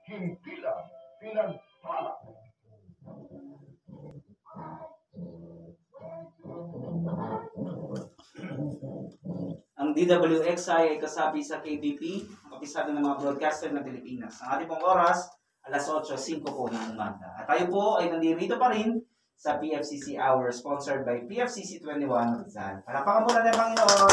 hindi lang pinagpala. Ang DWXI ay kasabi sa KBP, kapisado ng mga broadcaster ng Pilipinas. Ang ating pong oras, alas 8:05 po ng umaga. At tayo po ay nandito pa rin sa PFCC Hour, sponsored by PFCC 21 Rizal. Palapakan po na ng Panginoon.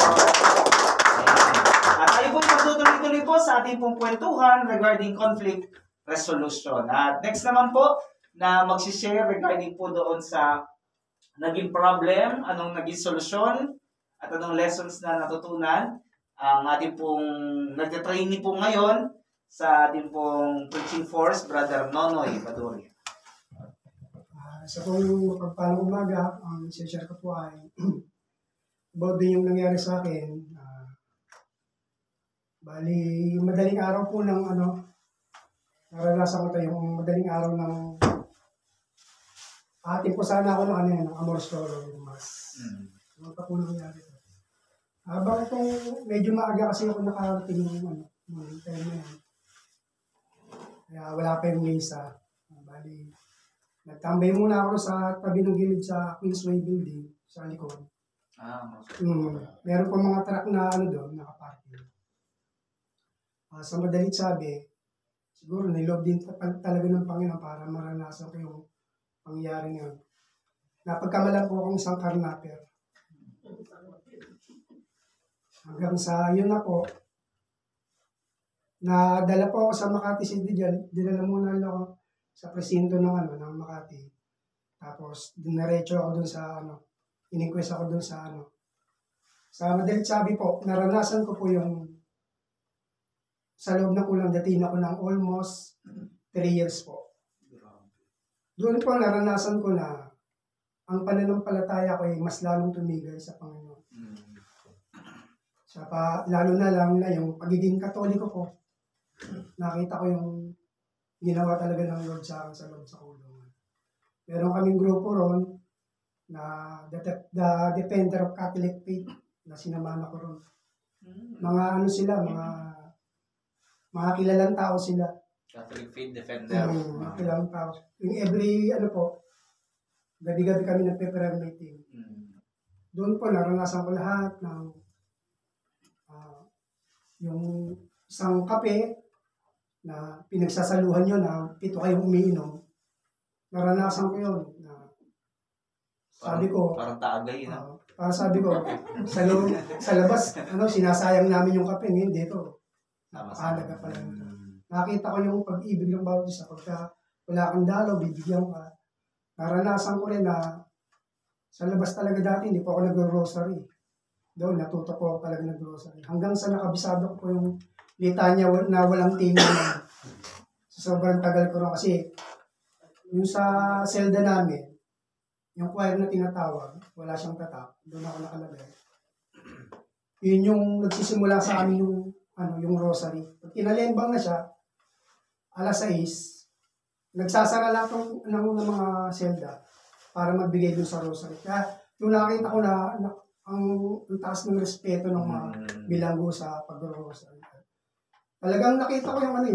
At tayo po ay magtutuloy-tuloy po sa ating pong kwentuhan regarding conflict resolution. At next naman po, na magsishare regarding po doon sa naging problem, anong naging solusyon, at anong lessons na natutunan ang ating pong nagte-training po ngayon sa ating pong preaching force, Brother Nonoy Baduri. Sa pong mapagpalang umaga, ang share ko po ay about din yung nangyari sa akin. Bali, yung madaling araw po ng naranasan ko tayo, yung madaling araw ng ating po sana ako ng Amor Solo, yung mas. Ano pa po nangyari ito? Habang itong medyo maaga kasi ako nakarating ng time na yan. Kaya wala pa yung mesa. Bali, nagtambay muna ako sa tabi ng gilid sa Queensway Building, sa likod. Meron pa mga truck na doon, nakaparking. Sa madalit sabi, siguro nilob din talaga ng Panginoon para maranasan ko yung pangyayari ngayon. Napagkamala po akong isang karnaper. Hanggang sa yun na po, nadala po ako sa Makati City Jail. Dinala muna ako sa presinto ng Makati. Tapos dinaretso ako dun sa ininquest ako dun sa Sa madalit sabi po, naranasan ko po yung sa loob ng kulang datin ako ng almost 3 years po. Doon po naranasan ko na ang pananampalataya ko ay mas lalong tumigay sa Panginoon. Lalo na lang na yung pagiging Katoliko ko, nakita ko yung ginawa talaga ng Lord sa akin sa loob sa kulungan. Meron kaming grupo ron na the Defender of Catholic Faith na sinamana ko ron. Mga sila, mga kilalang tao sila. Catholic Faith Defender. Mga kilalang tao. Yung every, gabi-gabi kami nagpe-prayer meeting. Doon po, naranasan ko lahat ng yung isang kape na pinagsasaluhan nyo na 7 kayong umiinom. Naranasan ko yun. Sabi ko, parang taagay, para sabi ko, sa labas, sinasayang namin yung kape. Ngayon dito, napakalaga pala nito. Nakita ko yung pag-ibig ng bawat isa. Pagka wala kang dalaw, bibigyan ka. Naranasan ko rin na sa labas talaga dati, hindi po ako nag-grocery. Doon, natuto po ako talaga nag-grocery. Hanggang sa nakabisado ko po yung litanya na walang tingin. Sa sobrang tagal ko rin kasi yung sa selda namin, yung choir na tinatawag, wala siyang tatak. Doon ako nakalagay. Yun yung nagsisimula sa amin yung rosary. Pag kinalembang na siya, alas 6, nagsasara lahat ng mga selda para magbigay dun sa rosary. Kaya yung nakita ko na ang taas ng respeto ng mga bilanggo sa pag-rosary. Talagang nakita ko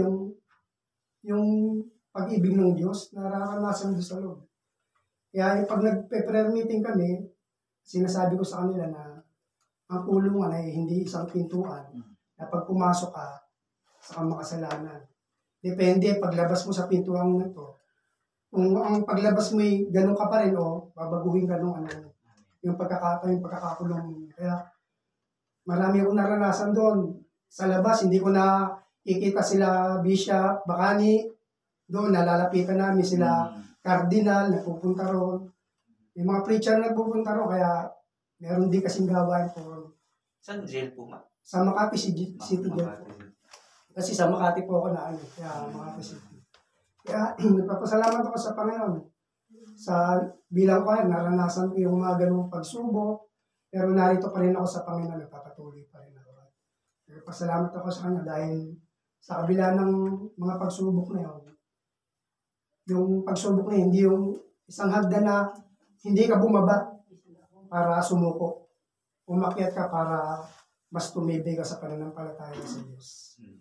yung pag-ibig ng Diyos na nararanasan doon sa loob. Kaya pag nagpe-prayer meeting kami, sinasabi ko sa kanila na ang kulungan ay hindi isang pintuan na pag pumasok ka, saka makasalanan. Depende, paglabas mo sa pintuan na ito, kung ang paglabas mo ay ganun ka pa rin, babaguhin ka nung yung pagkakakulong mo. Kaya marami akong naranasan doon. Sa labas, hindi ko na ikita sila Bishop, Bakani. Doon, nalalapitan namin sila Cardinal, nagpupunta roon. Yung mga preacher nagpupunta roon, kaya meron din kasing gawain po. Saan jail po ma? Sa Makati City Jail po. Kasi sa Makati po ako kaya Makati City. Kaya nagpapasalamat ako sa Panginoon. Sa bilang ko, naranasan ko yung mga ganung pagsubok, pero narito pa rin ako sa Panginoon, nagpapatuloy pa rin ako. Pasalamat ako sa Kanya dahil sa kabila ng mga pagsubok na yun, yung pagsubok na yun, hindi yung isang hagdan na hindi ka bumaba para sumuko. Umakyat ka para mas tumibay ka sa pananampalataya sa Diyos.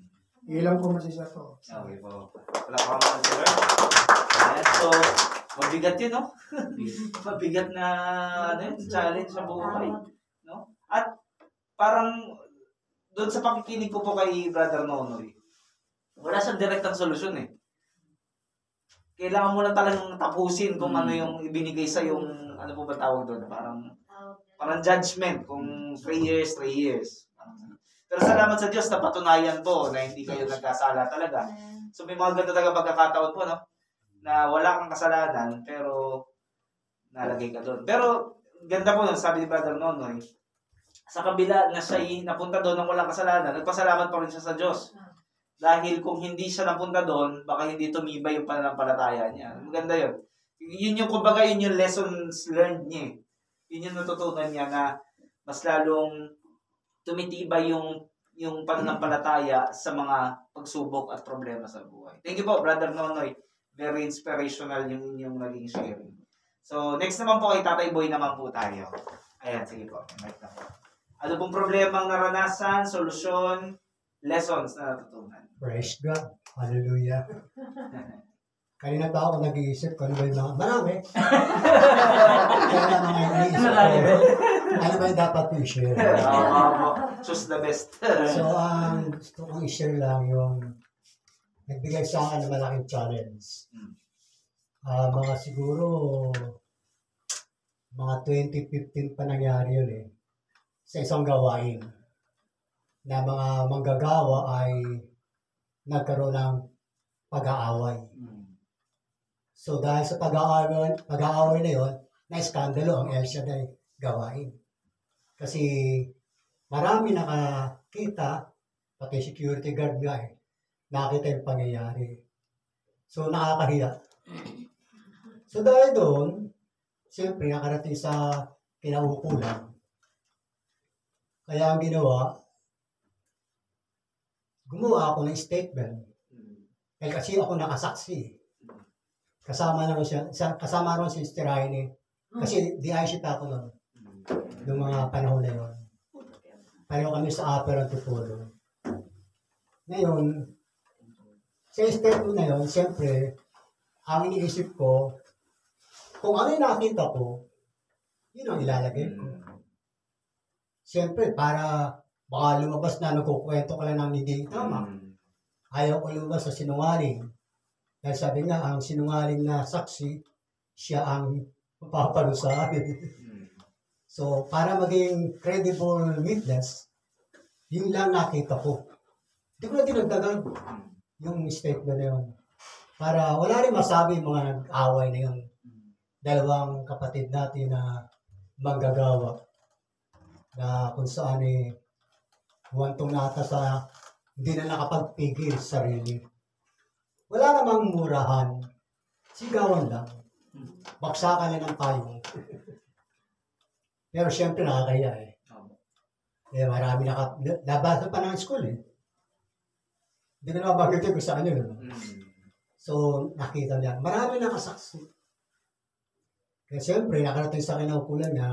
Ilang po masisa to. Okay po. Wala pa naman, sir. Ayan, so, mabigat yun, no? Mabigat na ano yun, challenge sa buhay. No? At parang doon sa pakikinig ko po kay Brother Nonoy, wala siyang direktang solusyon eh. Kailangan mo lang talagang tapusin kung ano yung ibinigay sa yung, ano po ba tawag doon, parang judgment, kung 3 years, 3 years. Pero salamat sa Diyos, napatunayan po na hindi kayo nagkasala talaga. So may mga ganda talaga pagkakataon po, no? Na wala kang kasalanan, pero nalagay ka doon. Pero ganda po, sabi ni Brother Nonoy, sa kabila na siya napunta doon ng walang kasalanan, nagpasalamat pa rin siya sa Diyos. Dahil kung hindi siya napunta doon, baka hindi tumibay yung pananampalataya niya. Maganda yun. Yun yung, kumbaga, yun yung lessons learned niya. Yun yung natutunan niya na mas lalong tumitibay yung pananampalataya sa mga pagsubok at problema sa buhay. Thank you po, Brother Nonoy. Very inspirational yung inyong naging sharing. So, next naman po kay Tatay Boy naman po tayo. Ayan, sige po. Mic na po. Ano pong problemang naranasan, solusyon, lessons na natutunan? Praise God. Hallelujah. Kanina pa ako nag-iisip kung ano ba yung mga... Marami. Kaya na mga iniisip ko. Ano ba yung dapat i-share? Choose the best. So, gusto kong i-share lang yung nagbigay sa akin ng malaking challenge. Mga siguro, mga 2015 pa nangyari yun eh. Sa isang gawain na mga manggagawa ay nagkaroon ng pag-aaway. So dahil sa pag-aaway na yun, na-skandalo ang El Shaddai gawain. Kasi marami nakakita, pati security guard nga eh, nakita yung pangyayari. So nakakahiya. So dahil doon, siyempre nakarating sa kinaukulan. Kaya ang ginawa, gumawa ako ng statement. Kasi ako nakasaksi. Kasama rin si Sister Rainy. Kasi DIC pa ako noon. Noong mga panahon na yun. Pareho kami sa Upper Antipolo. Ngayon, sa statement na yun, siyempre, ang iniisip ko, kung ano yung nakita ko, yun ang ilalagay ko. Siyempre, para baka lumabas na nagkukwento ka lang ng hindi tama. Ayaw ko lumabas sa sinungaling. Dahil sabi nga, ang sinungaling na saksi, siya ang mapaparusahan. So, para maging credible witness, yun lang nakita ko. Hindi ko na dinagdagan yung statement na yun. Para wala rin masabi yung mga nag-away na yung dalawang kapatid natin na manggagawa. Na kung saan huwantong nata sa hindi na nakapagpigil sa sarili. Wala namang murahan. Sigawan lang. Baksakan na ng payong. Pero siyempre nakakaya eh. Marami nabasa pa ng school eh. Hindi ko na mabagitin kung saan yun. So, nakita niya. Marami nakasaksi. Kaya siyempre, nakarating sa kinaukulan niya,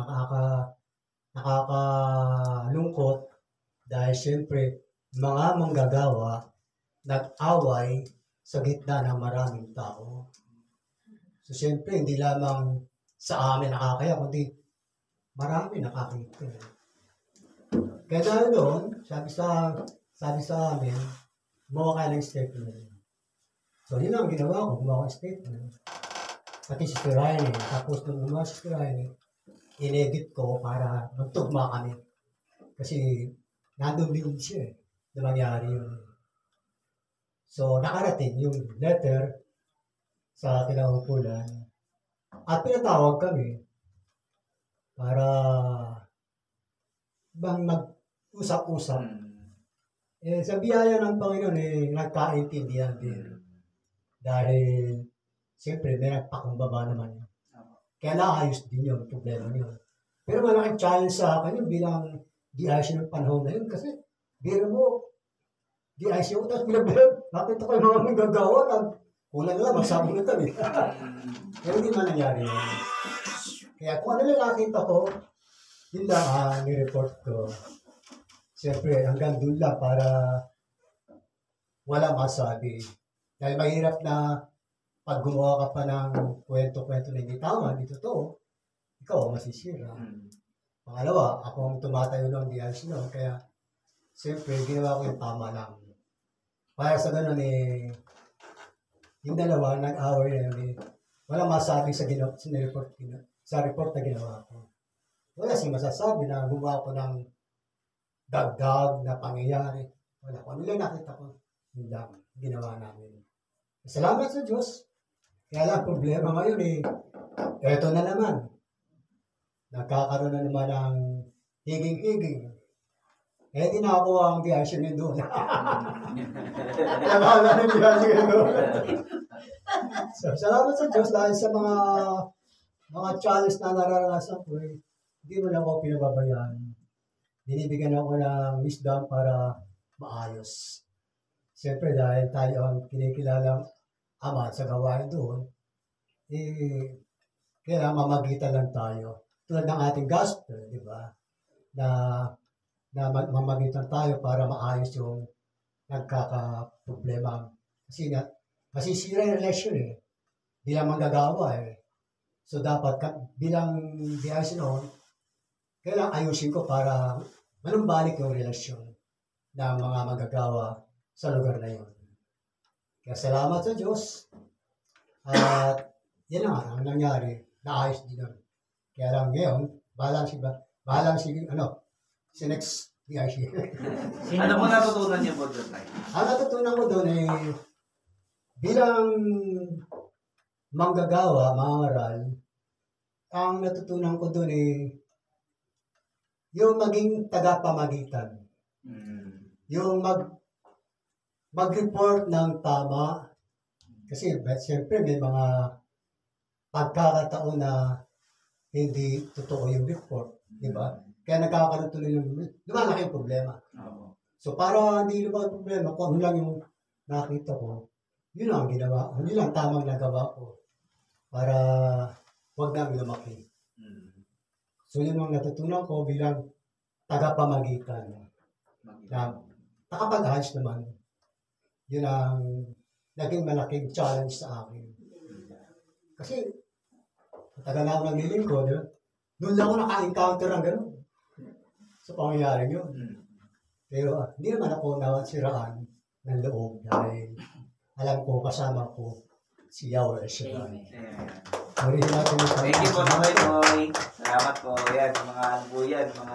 nakakalungkot dahil siyempre, mga manggagawa nag-away sa gitna ng maraming tao. So, siyempre, hindi lamang sa amin nakakaya, kundi marami nakakita. Kaya dahil doon, sabi sa amin, gumawa ka ng statement. So, yun ang ginawa ko, gumawa ko ng statement. Pati si Tirayne, tapos nung gumawa si Tirayne, in-edit ko para magtugma kami. Kasi, nandun din siya na mangyari yun. So, nakarating yung letter sa kinaukulan at pinatawag kami para bang mag-usap-usap. Sa biyaya ng Panginoon, nagkaintindihan din. Dahil, siyempre, may nagpakumbaba naman yun. Kaya naayos din yun, problema yun. Pero malaking challenge sa akin yun bilang DIC ng panahon na yun. Kasi, biro mo, DIC ko, tapos bilang, nakita ko yung mga magagawa, kulang lang, magsabi na kami. Pero hindi man nangyari yun. Kaya kung ano lang nakita ko, yun lang ni-report ko. Siyempre, hanggang doon lang para wala masabi. Dahil mahirap na pag gumawa ka pa ng kwento-kwento na hindi tama, hindi totoo, ikaw ang masisira. Pangalawa, ako ang tumatayo ng DRC noon, kaya siyempre, ginawa ko yung tama lang. Para sa ganun yung dalawa, nag-away na yun wala masabi sa report na ginawa ko. Wala siyang masasabi na gumawa ko ng dagdag na pangyayari. Wala ko. Ano lang nakita ko, yun lang, ginawa namin. Salamat sa Diyos. Kaya lang, problema ngayon eto na naman. Nagkakaroon na naman ng higing-higing. Di nakakuha ang DRC niya doon. Nakakala ng DRC niya doon. So, salamat sa Diyos dahil sa mga challenge na nararanasan ko, hindi mo lang ako pinababayaan. Binibigyan ako ng wisdom para maayos. Siyempre, dahil tayo ang kinikilalang ama sa gawain doon, kaya mamagitan lang tayo. Tulad ng ating gospel, di ba? Na mamagitan tayo para maayos yung nagkakaproblema. Kasi masisira yung relasyon bilang manggagawa So dapat bilang DRC noon, kailangan ayusin ko para manumbalik yung relasyon ng mga manggagawa sa lugar na yun. Kaya salamat sa Diyos. At yan na ang nangyari, naayos din nun. Kaya lang ngayon, balang si next DRC. Ano po natutunan niyo po doon? Ang natutunan ko doon bilang manggagawa, mangaral, ang natutunan ko doon yung maging tagapamagitan. Yung mag-report ng tama. Kasi siyempre may mga pagkakataon na hindi totoo yung report. Di ba? Kaya nagkakaroon tuloy yung lumalaki yung problema. So para hindi lumalaki yung problema, kung ano lang yung nakita ko, yun ang ginawa. Yun lang tamang nagawa ko. Para huwag namin lumaki. So yun ang natutunan ko bilang tagapamagitan. Na nakapag-ayos naman. Yun ang naging malaking challenge sa akin. Kasi matagal na ako naglilingkod. Doon lang ako naka-encounter ng gano'n. Sa pangyayari yun. Pero hindi naman ako nasiraan ng loob dahil alam ko kasama ko si Yahweh Shaddai. Thank you po, Boy. Salamat po. Yan, mga ano po yan, mga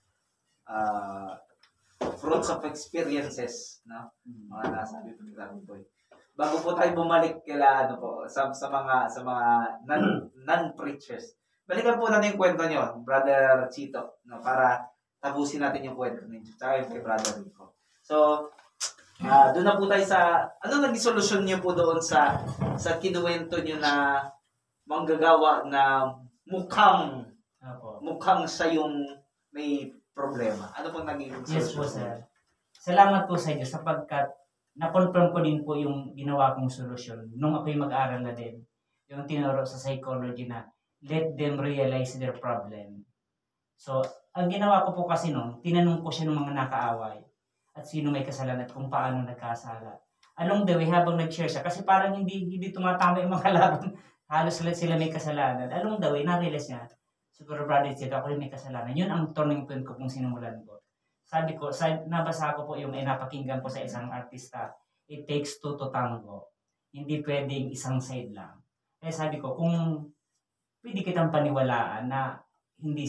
fruits of experiences, no? Mga nasabi po ni Boy. Bago po tayo bumalik kila ano po sa mga non-preachers. Balikan po natin yung kwento niyo, Brother Chito, no, para tapusin natin yung kwento ninyo. Tsaka yung kay Brother Rico. So, doon na po tayo sa ano naging solusyon niyo po doon sa kinuwento niyo na manggagawa na mukhang siya yung may problema. Ano po naging solusyon? Yes po, sir. Salamat po sa inyo sapagkat na-confirm ko din po yung ginawa kong solusyon nung ako'y mag-aaral na din. Yung tinuro sa psychology na let them realize their problem. So, ang ginawa ko po kasi nung, tinanong ko siya ng mga nakaaway at sino may kasalanan at kung paano nagkasala. Along the way, habang nag-share siya, kasi parang hindi tumatama yung mga laban, halos sila may kasalanan. Along the way, na-realize niya, siguro brother Chito, ako rin may kasalanan. Yun ang turning point ko kung sinimulan ko. Sabi ko, nabasa ko po yung napakinggan ko sa isang artista, it takes two to tango. Hindi pwedeng isang side lang. Kaya sabi ko, kung pwede kitang paniwalaan na hindi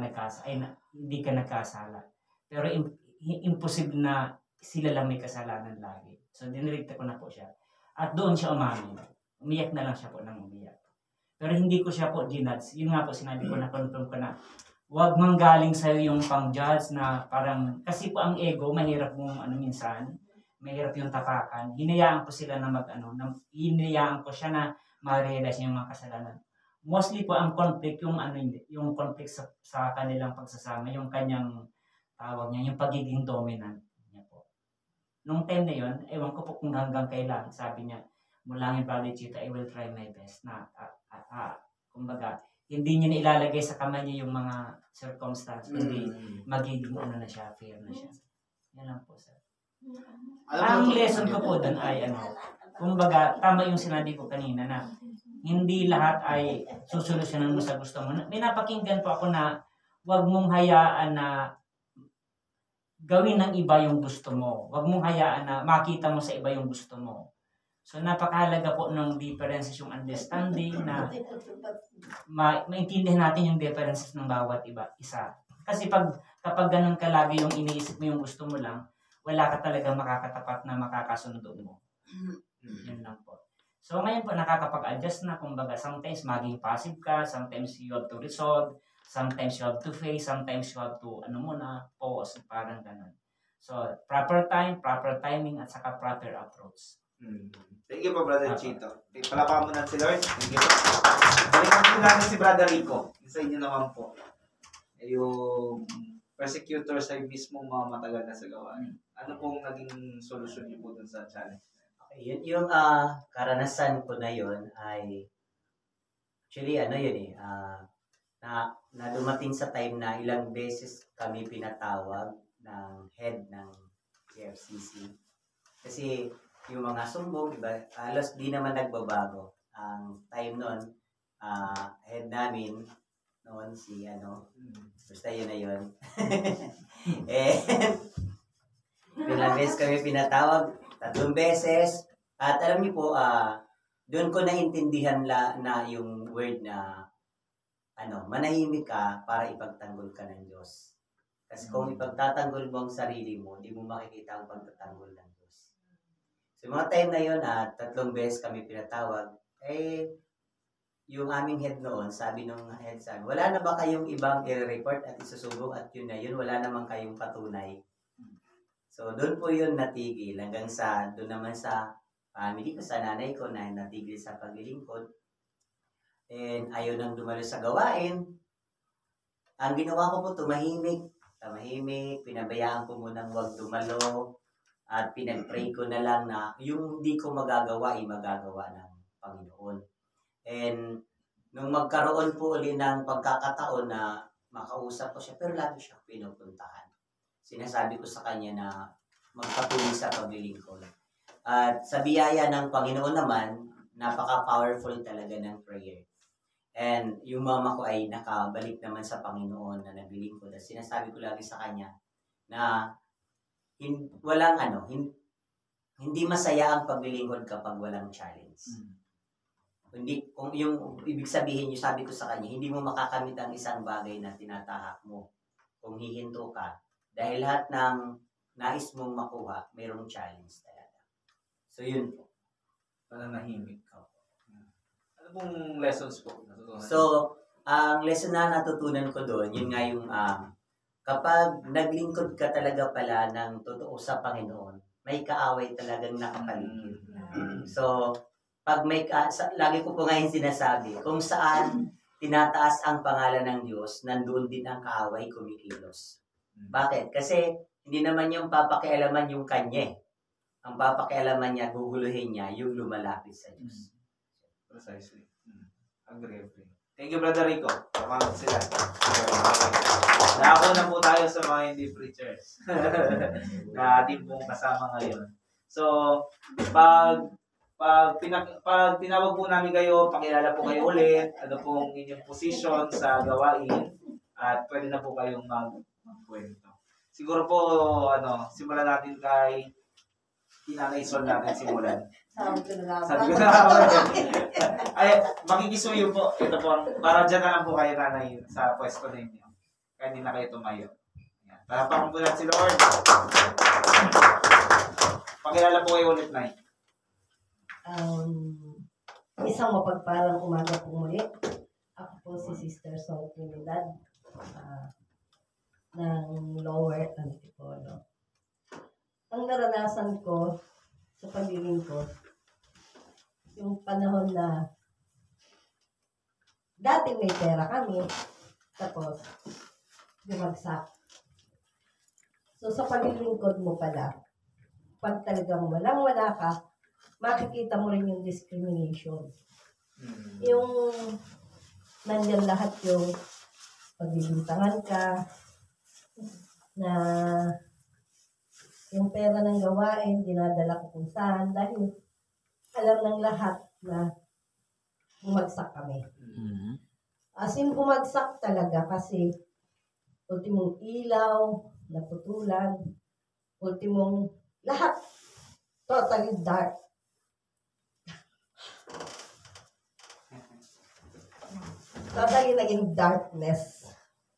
hindi ka nagkasala. Pero imposible na sila lang may kasalanan lagi. So, dinirect ko na po siya. At doon siya umamin. Umiyak na lang siya po nang umiyak. Pero hindi ko siya po ginudge. Yun nga po sinabi ko na confirm ko na huwag manggaling sa'yo yung pang-judge na parang, kasi po ang ego, mahirap mong minsan, mahirap yung tapakan. Hinayaan ko sila na hinayaan ko siya na ma-realize yung mga kasalanan. Mostly po ang conflict, yung conflict sa kanilang pagsasama, yung kanyang tawag niya, yung pagiging dominant niya po. Nung time na yun, ewan ko po kung hanggang kailan, sabi niya, mula ng Brother Chito, I will try my best na, kumbaga, hindi niya na ilalagay sa kamay niya yung mga circumstance, kundi magiging na siya, fair na siya. Yan lang po, sir. Ang lesson ko po doon ay kumbaga, tama yung sinabi ko kanina na hindi lahat ay susolusyonan mo sa gusto mo. May napakinggan po ako na huwag mong hayaan na gawin ng iba yung gusto mo. Huwag mong hayaan na makita mo sa iba yung gusto mo. So, napakahalaga po ng differences, yung understanding na maintindihan natin yung differences ng bawat isa. Kasi kapag ganun ka lagi yung iniisip mo yung gusto mo lang, wala ka talaga makakatapat na makakasundo mo. Yun lang po. So, ngayon po, nakakapag-adjust na. Kumbaga, sometimes maging passive ka, sometimes you have to resolve, sometimes you have to face, sometimes you have to, pause, parang ganun. So, proper time, proper timing, at saka proper approach. Thank you po, Brother Chito. Palakpakan mo na si Lord. Thank you po. Balikan po namin si Brother Rico. Sa inyo naman po. Yung persecutors ay mismo mga matagal na sa gawain. Ano pong naging solusyon niyo po dun sa challenge? Okay, yung karanasan ko na yun ay actually na dumating sa time na ilang beses kami pinatawag ng head ng CFCC. Kasi yung mga sumbong, iba, halos di naman nagbabago. Ang time nun, head namin, noon si basta yun na yun. Ilang beses kami pinatawag, 3 beses. At alam niyo po, doon ko naintindihan na yung word na manahimik ka para ipagtanggol ka ng Diyos. Kasi kung ipagtatanggol mo ang sarili mo, hindi mo makikita ang pagtatanggol ng Diyos. So, mga time na yun, 3 beses kami pinatawag, yung aming head noon, sabi nung head sa amin, wala na ba kayong ibang i-report at isusubok at yun na yun, wala naman kayong patunay. So, doon po yun natigil, hanggang doon naman sa family ko, sa nanay ko na natigil sa paglilingkod. And ayaw nang dumalo sa gawain. Ang ginawa ko po, tumahimik, pinabayaan ko munang huwag dumalo, at pinag-pray ko na lang na yung hindi ko magagawa, ay magagawa ng Panginoon. And nung magkaroon po ulit ng pagkakataon na makausap ko siya, pero lagi siya pinupuntahan. Sinasabi ko sa kanya na magpatuloy sa paglilingkod. At sa biyaya ng Panginoon naman, napaka-powerful talaga ng prayer. And yung mama ko ay nakabalik naman sa Panginoon na naglilingkod. At sinasabi ko lagi sa kanya na hindi masaya ang paglilingkod kapag walang challenge. Hindi, kung yung ibig sabihin yung sabi ko sa kanya, hindi mo makakamit ang isang bagay na tinatahak mo kung hihinto ka. Dahil lahat ng nais mong makuha, mayroong challenge talaga. So yun po. Pananahimik ka po. Ano pong lessons po? So, ang lesson na natutunan ko doon, yun nga yung kapag naglingkod ka talaga pala ng totoo sa Panginoon, may kaaway talagang nakapaligid. So, pag lagi ko po ngayon sinasabi, kung saan tinataas ang pangalan ng Diyos, nandoon din ang kaaway kumikilos. Bakit? Kasi hindi naman yung papakialaman yung kanya. Ang papakialaman niya, guguluhin niya, yung lumalapit sa Diyos. Precisely. Agree. Thank you, Brother Rico. Pamamat sila. Nako na po tayo sa mga hindi preachers na ating pong kasama ngayon. So, pag tinawag po namin kayo, pakilala po kayo ulit, ano pong inyong position sa gawain, at pwede na po kayong magkwento. Siguro po, simulan natin kay Tinanay Sol natin simulan. Sabi ko na ay, makikisuyo po. Ito po, para dyan na lang po kayo, nanay, sa pwesto ninyo. Kaya hindi na kayo tumayo. Palapakan po natin si Lord. Pakilala po kayo ulit, Nay. Isang mapagpalang umaga po muli. Ako po si Sister Sol Trinidad ng Lower Antipolo. Ang naranasan ko sa paglilingkod, yung panahon na dating may pera kami, tapos bumagsak. So sa paglilingkod mo pala, pag talagang walang-wala ka, makikita mo rin yung discrimination. Yung nandyan lahat yung pagbibintangan ka, na Yung pera ng gawain, dinadala ko kung saan dahil alam ng lahat na bumagsak kami. As in, bumagsak talaga kasi ultimong ilaw, naputulan, ultimong lahat, totally dark. Totally naging darkness.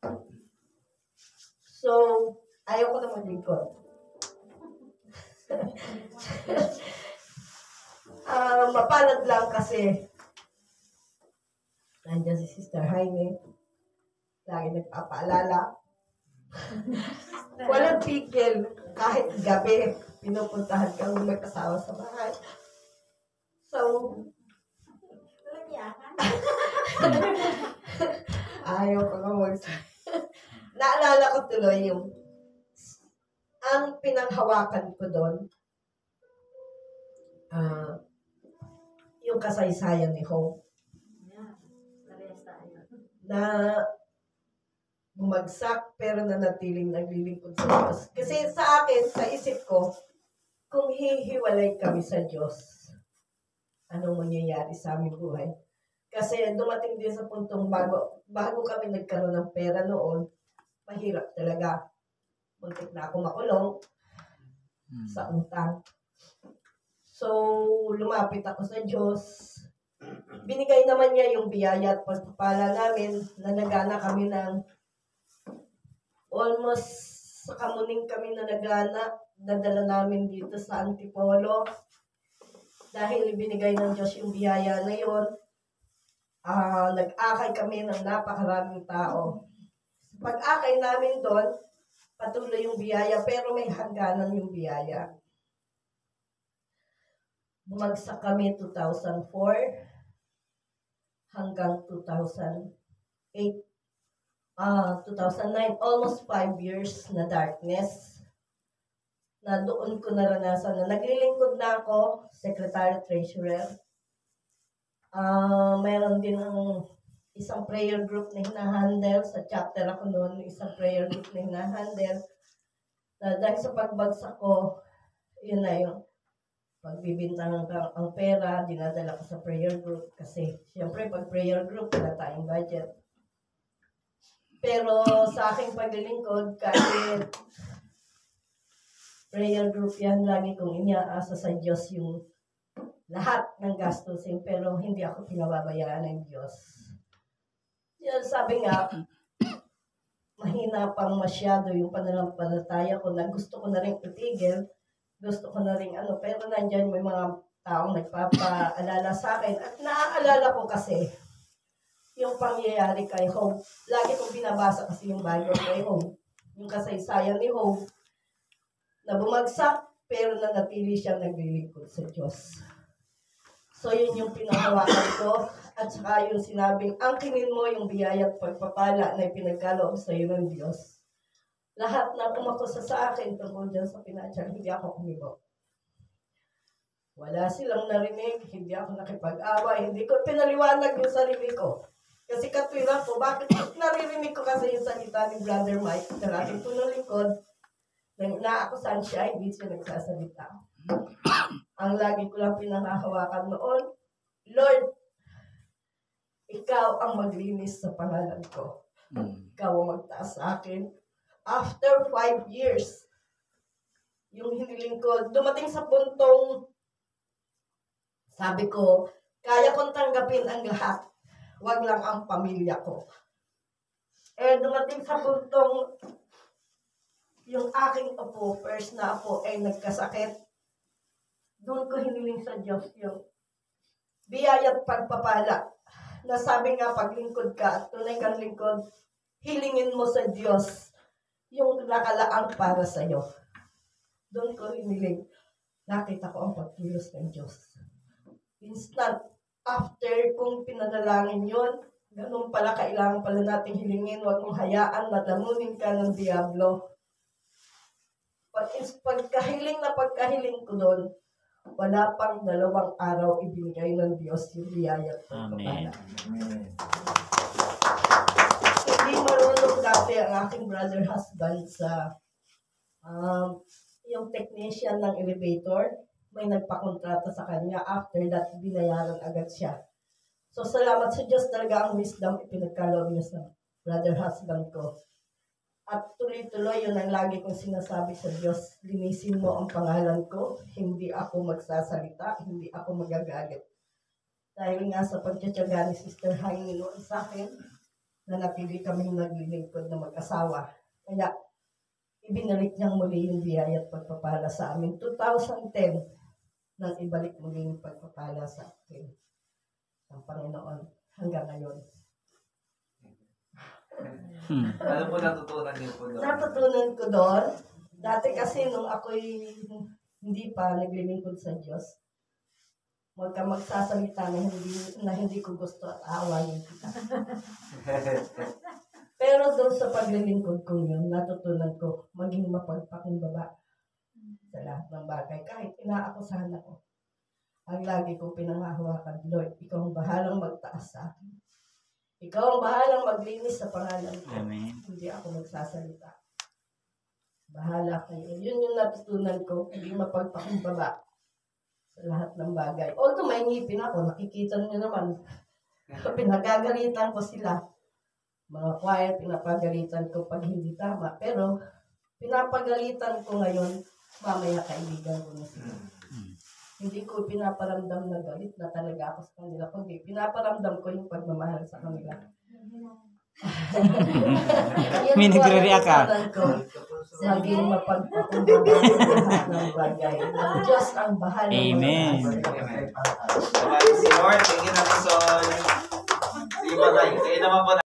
So, ayaw ko na maglingkod. Mapalad lang kasi nandiyan si Sister Jaime. Lagi nagpapaalala. Walang tigil. Kahit gabi, pinupuntahan kang mag-asawa sa bahay. So, ayaw ko nga naalala ko tuloy ang pinanghawakan ko doon, yung kasaysayan ni Hope. Na bumagsak pero nanatiling naglilingkod sa Diyos. Kasi sa akin, sa isip ko, kung hihiwalay kami sa Diyos, anong mangyayari sa aming buhay? Kasi dumating din sa puntong bago kami nagkaroon ng pera noon, mahirap talaga. Muntik na ako makulong sa utang. So, lumapit ako sa Diyos. Binigay naman niya yung biyaya at pagpapala namin na nagana kami ng almost sa kamuning kami na nagana. Dadala namin dito sa Antipolo. Dahil binigay ng Diyos yung biyaya na yun, nag-akay kami ng napakaraming tao. Pag-akay namin doon, patuloy yung biyaya, pero may hangganan yung biyaya. Bumagsak kami 2004 hanggang 2008. 2009, almost 5 years na darkness. Na doon ko naranasan na naglilingkod na ako, Secretary Treasurer. Mayroon din ang isang prayer group na hinahandle. Sa chapter ako noon, isang prayer group na hinahandle. Dahil sa pagbagsak ko, yun na yung pagbibintang ang pera, dinadala ko sa prayer group. Kasi, siyempre, pag prayer group, wala tayong budget. Pero sa aking paglilingkod, kahit prayer group yan, lagi kong iniaasa sa Diyos yung lahat ng gastusin, pero hindi ako pinababayaan ng Diyos. Yan, sabi nga, mahina pang masyado yung pananampalataya ko na gusto ko na rin itigil, gusto ko na rin pero nandyan may mga taong nagpapaalala sa akin at naaalala ko kasi yung pangyayari kay Hope. Lagi kong binabasa kasi yung Bible kay Hope. Yung kasaysayan ni Hope na bumagsak pero nanatili siyang naglilingkod sa Diyos. So yun yung pinahawakan ko at saka yung sinabing angkinin mo yung biyaya at pagpapala na ipinagkaloob sa iyo ng Diyos. Lahat na umakusa sa akin tungkol dyan sa financial, hindi ako kumibo. Wala silang narinig, hindi ako nakipag-away, hindi ko pinaliwanag yung sarili ko. Kasi katwiran ko, bakit naririnig ko kasi yung salita ni Brother Mike na ating punulingkod na ako saan siya, hindi siya nagsasalita. Ang lagi ko lang pinangahawakan noon, Lord, ikaw ang maglinis sa pangalan ko. Ikaw ang magtaas sa akin. After 5 years, yung hiniling ko, dumating sa puntong, sabi ko, kaya kong tanggapin ang lahat. Wag lang ang pamilya ko. Dumating sa puntong yung aking apo, first na apo, ay nagkasakit. Doon ko hiniling sa Diyos yung biyaya at pagpapala. Na sabi nga, paglingkod ka at tunay kang lingkod, hilingin mo sa Diyos yung nakalaang para sa iyo. Doon ko hiniling. Nakita ko ang pagkilos ng Diyos. Instant. After kung pinadalangin yun, ganun pala, kailangan pala natin hilingin, huwag mong hayaan na damunin ka ng Diablo. Pagkahiling ko doon, wala pang 2 araw ibinigay ng Diyos yung biyaya at pagpapala. Hindi marunong dati ang aking brother husband sa yung technician ng elevator, may nagpakontrata sa kanya. After that, binayaran agad siya. So, salamat sa Diyos talaga ang wisdom ipinagkaloob niya sa brother husband ko. At tuloy-tuloy, yun ang lagi kong sinasabi sa Diyos, linisin mo ang pangalan ko, hindi ako magsasalita, hindi ako magagalit. Dahil nga sa pagtsatsaga ni Sister Haini noon sa akin, na napili kaming naglilingkod na mag-asawa. Kaya, ibinalik niyang muli yung biyaya at pagpapala sa amin. 2010, nang ibalik muli yung pagpapala sa akin ng Panginoon hanggang ngayon. Ano po natutunan niyo po doon? Natutunan ko doon, dati kasi nung ako'y hindi pa naglilingkod sa Diyos, huwag ka magsasalita na hindi ko gusto at awayin kita. Pero doon sa paglilingkod ko yun, natutunan ko maging mapagpakumbaba sa lahat ng bagay. Kahit inaakusahan ako, ang lagi kong pinangahawakan, Lord, ikaw ang bahalang magtaas sa akin. Ikaw ang bahalang maglinis sa pangalan ko. Amen. Hindi ako magsasalita. Bahala kayo. Yun yung natutunan ko, hindi mapagpakumbaba sa lahat ng bagay. Although may ngipin ako, nakikita niyo naman, pinagagalitan ko sila. Mga choir, pinapagalitan ko pag hindi tama. Pero, pinapagalitan ko ngayon, mamaya kaibigan ko na sila. Hindi ko pinaparamdam na galit na talaga ako sa kanila, kundi pinaparamdam ko yung pagmamahal sa kanila. May nagre-react ka. Maging mapagpakumbaba sa lahat ng bagay. Ang Diyos ang bahala. Amen. Amen. Lord, thank you na po, Sol. Sige po tayo. Kayo naman po